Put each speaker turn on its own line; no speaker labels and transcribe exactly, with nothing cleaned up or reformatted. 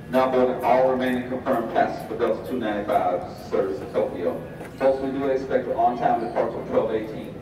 Now boarding all remaining confirmed passengers for Delta two ninety-five service to Tokyo. Folks, we do expect an on-time departure of twelve eighteen.